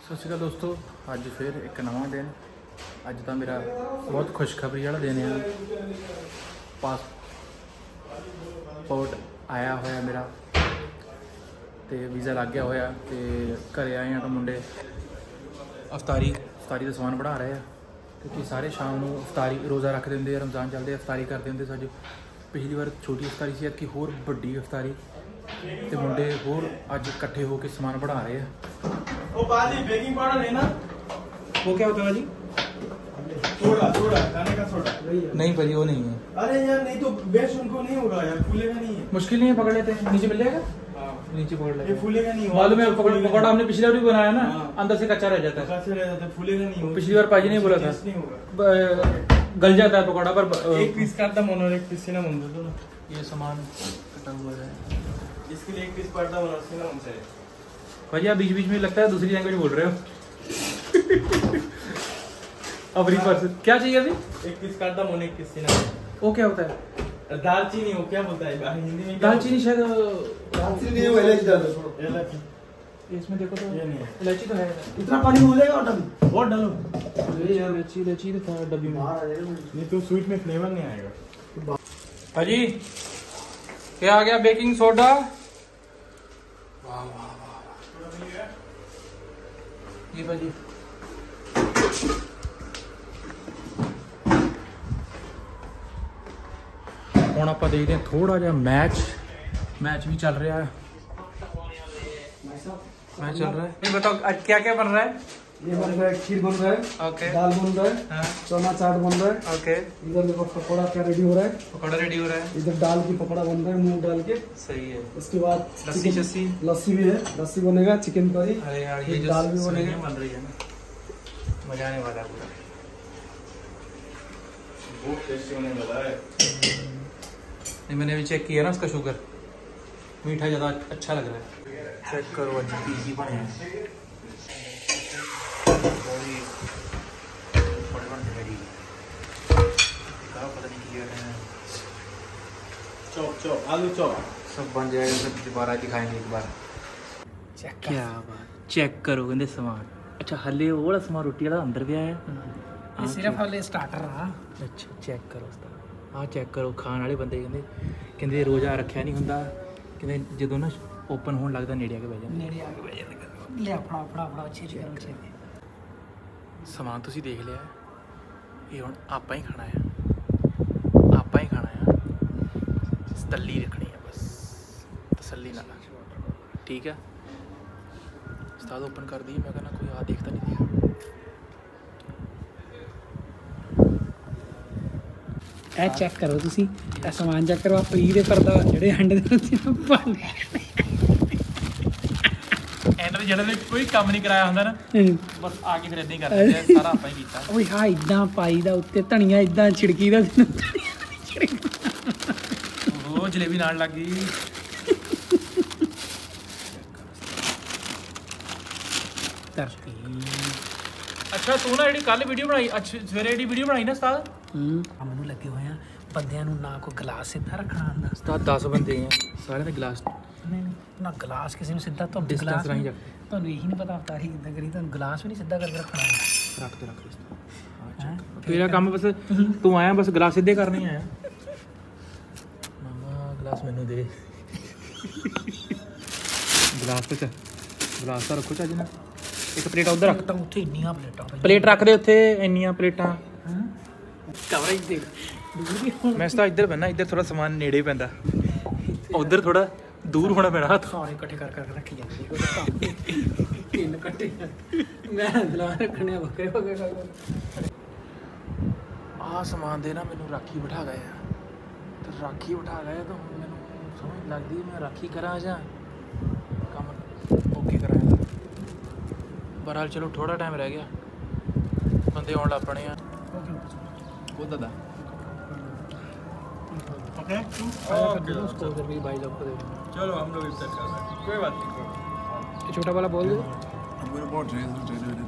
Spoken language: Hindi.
सत श्री अकाल दोस्तों, अज फिर एक नवा दिन। अज तो मेरा बहुत खुशखबरी वाला दिन है। पासपोर्ट आया होया मेरा तो वीज़ा लग गया होया तो घरे आए हैं। तो मुंडे अफतारी का समान बढ़ा रहे हैं क्योंकि सारे शाम को अफतारी रोज़ा रख देंगे। रमज़ान चलते अफतारी करते होंगे। सच पिछली बार छोटी अफतारी सी, कि होर बड़ी अफतारी तो मुंडे होर अज इकट्ठे होकर समान बढ़ा रहे हैं। वो बाजी बेकिंग पाउडर है ना? वो क्या होता है भाजी? सोडा खाने का सोडा नहीं भाजी, वो नहीं है। अरे यार नहीं तो बेस्ट उनको नहीं होगा यार, फूलेगा नहीं है। मुश्किल नहीं है, पकड़ लेते हैं। नीचे मिल जाएगा। हाँ नीचे पकड़ लेते ये हैं। फूलेगा नहीं। मालूम है, पकौड़ा हमने पिछली बार भी बनाया ना। हाँ। अंदर से कच्चा रह जाता है। कच्चा रह जाता है, फूलेगा नहीं। पिछली बार पाजी नहीं बोला था, नहीं होगा, गल जाता है पकौड़ा। पर एक पीस काटता मन और एक पीस सीना मन दो ना। ये सामान कटा हुआ है, इसके लिए एक पीस काटता मन और सीना मन से। भाजी आप बीच बीच में लगता है दूसरी लैंग्वेज बोल रहे हो। अब रिवर्स क्या चाहिए अभी? एक पीस काटता मन, एक पीस सीना। वो क्या होता है? दालचीनी हो क्या बोलता है हिंदी में? दालचीनी शायद। दालचीनी है, इलायची डाल दो। इलायची इसमें देखो तो ये नहीं है। इलायची तो है। इतना पानी हो जाएगा और डालो। इलायची तो था डब्बी में। नहीं तो स्वीट में फ्लेवर नहीं आएगा। भाजी क्या आ गया? Baking soda. वाह वाह वाह, ये भाजी ਹੁਣ ਆਪਾਂ देखते हैं थोड़ा जहा मैच भी चल रहा है। मैच चल रहा है। ये बताओ आज क्या क्या बन रहा है? ये बन रहा है, खीर बन रहा है, ओके, दाल बन रहा है, हाँ, चना चाट बन रहा है, ओके, इधर देखो पकौड़ा क्या रेडी हो रहा है, पकौड़ा रेडी हो रहा है। इधर दाल की पकौड़ा बन रहा है मूंग डाल के। सही है। उसके बाद लस्सी शस्सी। लस्सी भी है, लस्सी बनेगा, चिकन करी। अरे यार ये जो दाल भी बनेगा, बन रही है ना, मजा आने वाला है पूरा। बहुत टेस्टी होने वाला है। नहीं मैंने अभी चेक किया ना, उसका शुगर मीठा ज़्यादा अच्छा लग रहा है। चेक करो आज इजी बने हैं। चॉप आलू चॉप सब बन जाएगा, सब दोबारा दिखाएंगे एक बार। क्या बात, चेक करो कहते समान। अच्छा हले वो वाला समान रोटी वाला अंदर भी आया। ये सिर्फ हले स्टार्टर रहा। अच्छा चेक करो उसका, हाँ चेक करो। खाने वाले बंदे कहते रोज़ा रखा नहीं होंगे, कहते जो ना ओपन होने लगता नेड़े आके बह जाते। नेड़े आके बह जाते। ले अपना अपना अपना अच्छे से करो, अच्छे से। समान तुसी देख लिया है, ये हुण आपां ही खाना है, आपां ही खाना है। तसल्ली रखनी है बस, तसल्ली ना। ठीक है उस्ताद ओपन कर दी। मैं कहना कोई आ देखता नहीं दिया। ਇਹ ਚੈੱਕ ਕਰੋ ਤੁਸੀਂ, ਇਹ ਸਮਾਨ ਚੈੱਕ ਕਰੋ। ਆਪਾਂ ਇਹਦੇ ਪਰਦਾ ਜਿਹੜੇ ਹੰਡੇ ਦੇ ਭਾਂਡੇ ਐਂਡ ਜਿਹੜੇ ਨੇ ਕੋਈ ਕੰਮ ਨਹੀਂ ਕਰਾਇਆ ਹੁੰਦਾ ਨਾ, ਬਸ ਆ ਕੇ ਫਿਰ ਇਦਾਂ ਹੀ ਕਰ ਦਿੰਦੇ ਆ। ਸਾਰਾ ਆਪਾਂ ਹੀ ਕੀਤਾ। ਓਏ ਹਾਂ ਇਦਾਂ ਪਾਈਦਾ ਉੱਤੇ ਧਨੀਆ, ਇਦਾਂ ਛਿੜਕੀਦਾ। ਉਹ ਜਲੇਬੀ ਨਾਲ ਲੱਗ ਗਈ। ਅੱਛਾ ਤੂੰ ਨਾ ਜਿਹੜੀ ਕੱਲ ਵੀਡੀਓ ਬਣਾਈ, ਅੱਛਾ ਸਵੇਰੇ ਜਿਹੜੀ ਵੀਡੀਓ ਬਣਾਈ ਨਾ ਉਸਤਾਦ, ਮੈਨੂੰ ਲੱਗੇ ਹੋਏ ਆ ਬੰਦਿਆਂ ਨੂੰ ਨਾ ਕੋਈ ਗਲਾਸ ਸਿੱਧਾ ਰੱਖਣਾ ਆਉਂਦਾ। ਉਸਤਾਦ 10 ਬੰਦੇ ਆ, ਸਾਰਿਆਂ ਦੇ ਗਲਾਸ ਨਹੀਂ ਨਾ ਗਲਾਸ ਕਿਸੇ ਨੂੰ ਸਿੱਧਾ ਤੁਹਾਨੂੰ ਡਿਸਟੈਂਸ ਰਾਹੀਂ ਰੱਖ। ਤੁਹਾਨੂੰ ਇਹੀ ਨਹੀਂ ਪਤਾ ਅਫਤਾਰੀ ਕਿੱਦਾਂ ਕਰੀ, ਤੁਹਾਨੂੰ ਗਲਾਸ ਵੀ ਨਹੀਂ ਸਿੱਧਾ ਕਰਕੇ ਰੱਖਣਾ ਆਉਂਦਾ। ਰੱਖ ਦੇ ਤੇਰਾ ਕੰਮ ਬਸ, ਤੂੰ ਆਇਆ ਬਸ ਗਲਾਸ ਸਿੱਧੇ ਕਰਨੇ ਆਇਆ। ਮਾਮਾ ਗਲਾਸ ਮੈਨੂੰ ਦੇ। ਗਲਾਸ ਤਾਂ ਰੱਖੋ ਚੱਜ ਨਾਲ। ਇੱਕ ਪਲੇਟ ਉਧਰ ਰੱਖ, ਤਾਂ ਉੱਥੇ ਇੰਨੀਆਂ ਪਲੇਟਾਂ ਪਲੇਟ ਰੱਖ ਦੇ ਉੱਥੇ, ਇੰਨੀਆਂ ਪਲੇਟਾਂ। ਕਵਰੇਜ ਦੇ ਮੈਂ ਤਾਂ ਇੱਧਰ ਪੈਂਦਾ, ਇੱਧਰ ਥੋੜਾ ਸਮਾਨ ਨੇੜੇ ਪੈਂਦਾ, ਉਧਰ ਥੋੜਾ ਦੂਰ ਹੋਣਾ ਪੈਣਾ। ਹੱਥ ਸਾਰੇ ਇਕੱਠੇ ਕਰ ਰੱਖੀ ਜਾਂਦੇ ਤਿੰਨ ਇਕੱਠੇ। ਮੈਂ ਦਲਾ ਰੱਖਣੇ ਵੱਖਰੇ ਹੋ ਗਏ। ਆਹ ਸਮਾਨ ਦੇ ਨਾ ਮੈਨੂੰ ਰਾਖੀ ਬਿਠਾ ਗਏ ਆ, ਤੇ ਰਾਖੀ ਬਿਠਾ ਗਏ ਤਾਂ ਹੁਣ ਮੈਨੂੰ ਸਮਝ ਲੱਗਦੀ ਮੈਂ ਰਾਖੀ ਕਰਾਂ ਜਾਂ ਕੰਮ ਓਕੇ ਕਰਾਂ। ਬਹਰਾਲ ਚਲੋ ਥੋੜਾ ਟਾਈਮ ਰਹਿ ਗਿਆ, ਬੰਦੇ ਆਉਣ ਲੱਗ ਪਣੇ ਆ। ਉਹ ਦਾਦਾ ओके उसको उधर भी भाई लोग को दे। चलो हम लोग इफ्तार कर रहे हैं, कोई बात नहीं। छोटा वाला बोल दो। I'm gonna watch it.